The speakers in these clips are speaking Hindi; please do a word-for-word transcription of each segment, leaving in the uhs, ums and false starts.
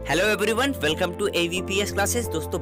Hello everyone, welcome to AVPS classes. दोस्तों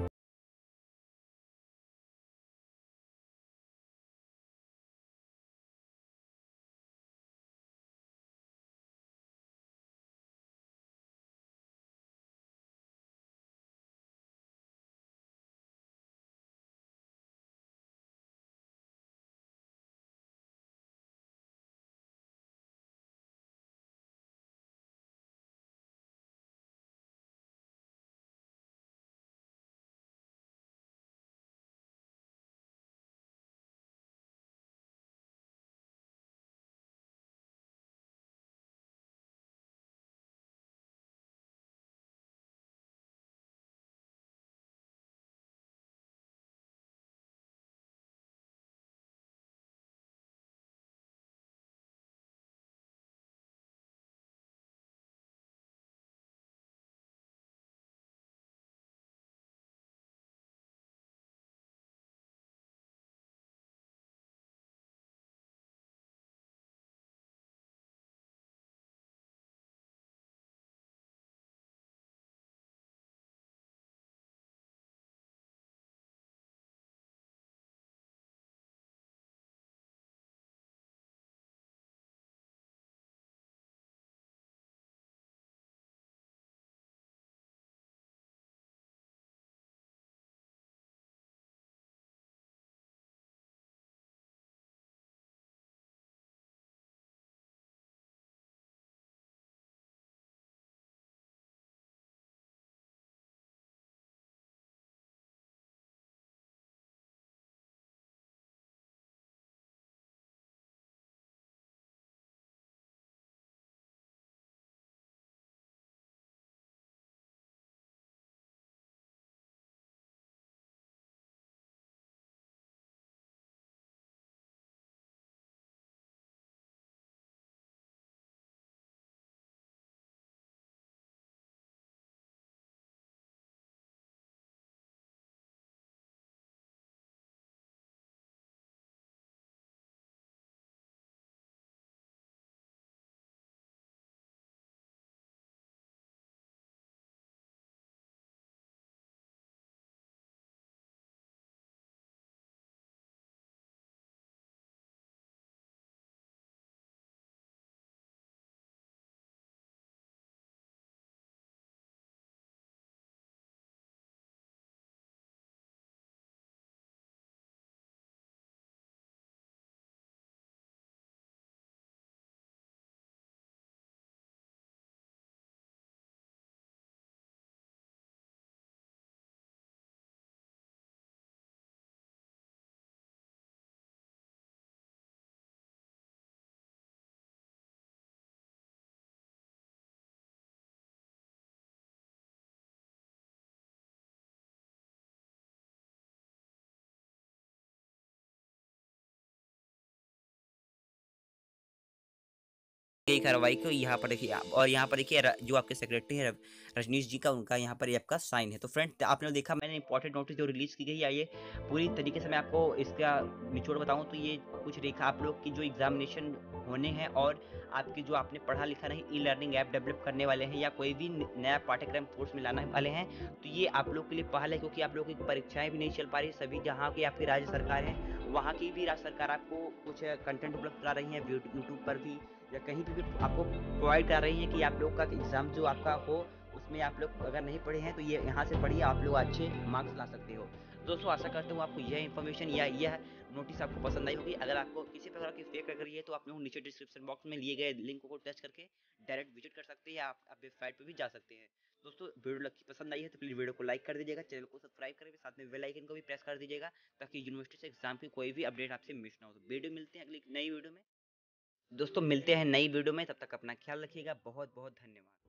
यही कार्रवाई को यहाँ पर देखिए आप, और यहाँ पर देखिए जो आपके सेक्रेटरी हैं रजनीश जी का, उनका यहाँ पर ये आपका साइन है। तो फ्रेंड, आपने देखा मैंने इंपॉर्टेंट नोटिस जो रिलीज की गई है, ये पूरी तरीके से मैं आपको इसका निचोड़ बताऊं तो ये कुछ रेखा आप लोग की जो एग्जामिनेशन होने हैं और आपकी जो आपने पढ़ा लिखा नहीं, ई लर्निंग ऐप डेवलप करने वाले हैं या कोई भी नया पाठ्यक्रम कोर्स में लाने वाले हैं, तो ये आप लोग के लिए पहल है, क्योंकि आप लोग की परीक्षाएं भी नहीं चल पा रही। सभी जहाँ की आपकी राज्य सरकार है, वहाँ की भी राज्य सरकार आपको कुछ कंटेंट उपलब्ध करा रही है, यूट्यूब पर भी या कहीं पे भी आपको प्रोवाइड कर रही है कि आप लोग का एग्ज़ाम जो आपका हो, उसमें आप लोग अगर नहीं पढ़े हैं तो ये यहाँ से पढ़िए, आप लोग अच्छे मार्क्स ला सकते हो। दोस्तों, आशा करता हूँ आपको यह इन्फॉर्मेशन या यह नोटिस आपको पसंद आई होगी। अगर आपको किसी प्रकार की फेक लग रही है तो आप लोग नीचे डिस्क्रिप्शन बॉक्स में लिए गए लिंक को टच करके डायरेक्ट विजिट कर सकते हैं या आप, आप वेबसाइट पर भी जा सकते हैं। दोस्तों, वीडियो लगी पसंद आई है तो प्लीज़ वीडियो को लाइक कर दीजिएगा, चैनल को सब्सक्राइब करके साथ में बेल आइकन को भी प्रेस कर दीजिएगा, ताकि यूनिवर्सिटी से एग्जाम की कोई भी अपडेट आपसे मिस ना हो। तो वीडियो मिलते हैं अगली नई वीडियो में। दोस्तों, मिलते हैं नई वीडियो में, तब तक अपना ख्याल रखिएगा। बहुत बहुत धन्यवाद।